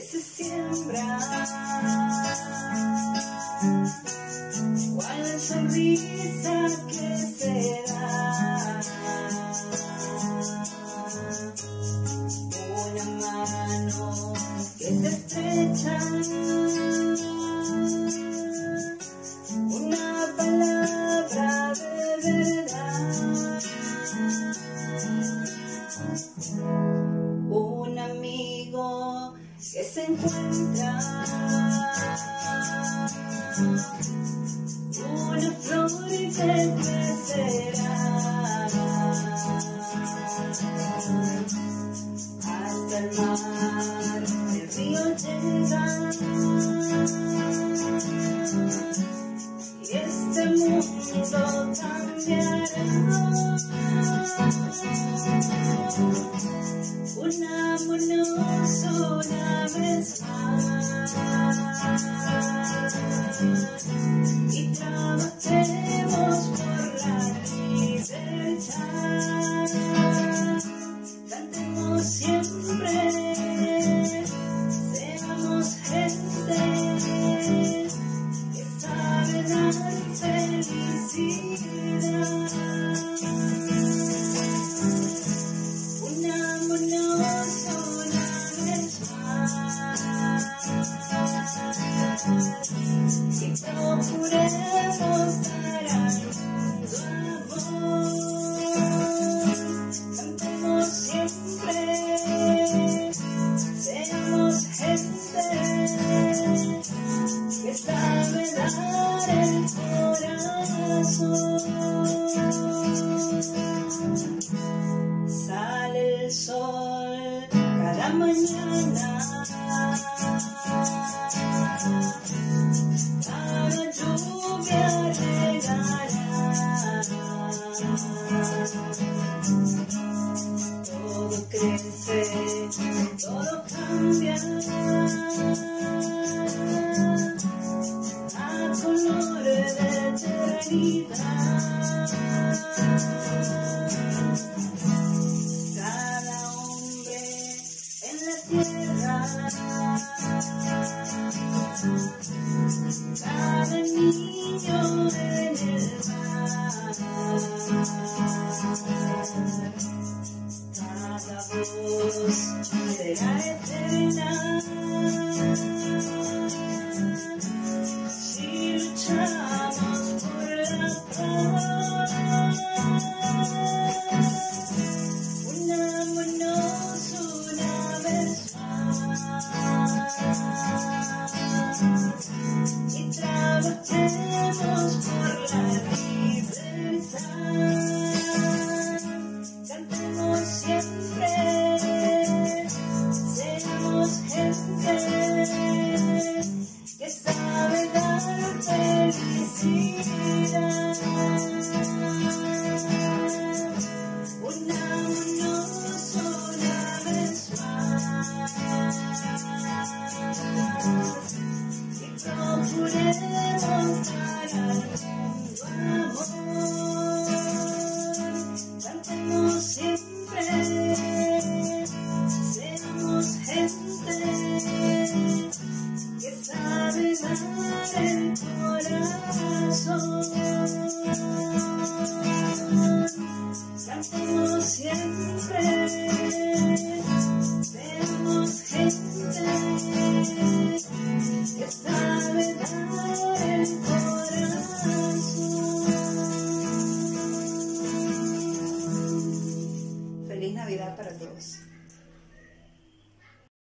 se siembra, cual la sonrisa que se da, una mano que se estrecha, una palabra de verdad, un amigo que se encuentra, una flor que crecerá hasta el mar, el río llega y este mundo cambiará. Unámonos una vez más y trabajemos por la libertad. Cantemos siempre, seamos gente que sabe dar felicidad. Unámonos una vez más y procuremos dar al mundo amor. Cantemos siempre, seamos gente que sabe dar el corazón. Sale el sol cada mañana, cada lluvia regará, todo crece, todo cambia a color de eternidad. Cada hombre en la tierra, cada niño en el mar, cada voz será eterna si luchamos por la paz. Unámonos una vez más y trabajemos por la libertad. Cantemos siempre, seamos gente que sabe dar felicidad. Unámonos una vez más y procuremos dar al mundo amor. Cantemos siempre, seamos gente que sabe dar el corazón. Cantemos siempre, seamos gente que sabe dar el corazón. Feliz Navidad para todos.